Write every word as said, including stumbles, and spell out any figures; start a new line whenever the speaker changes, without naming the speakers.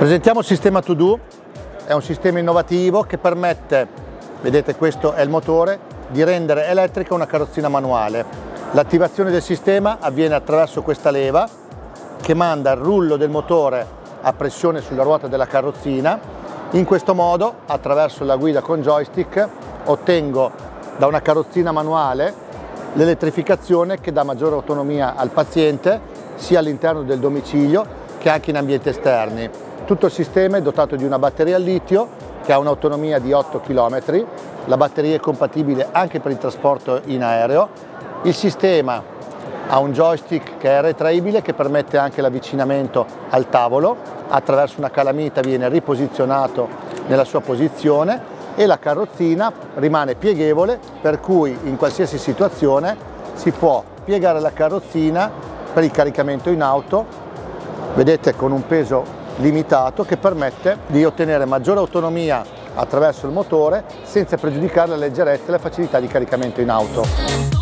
Presentiamo il sistema To Do, è un sistema innovativo che permette, vedete questo è il motore, di rendere elettrica una carrozzina manuale. L'attivazione del sistema avviene attraverso questa leva che manda il rullo del motore a pressione sulla ruota della carrozzina. In questo modo, attraverso la guida con joystick, ottengo da una carrozzina manuale l'elettrificazione che dà maggiore autonomia al paziente sia all'interno del domicilio che anche in ambienti esterni. Tutto il sistema è dotato di una batteria al litio che ha un'autonomia di otto chilometri, la batteria è compatibile anche per il trasporto in aereo, il sistema ha un joystick che è retraibile che permette anche l'avvicinamento al tavolo, attraverso una calamita viene riposizionato nella sua posizione e la carrozzina rimane pieghevole, per cui in qualsiasi situazione si può piegare la carrozzina per il caricamento in auto, vedete, con un peso limitato che permette di ottenere maggiore autonomia attraverso il motore senza pregiudicare la leggerezza e la facilità di caricamento in auto.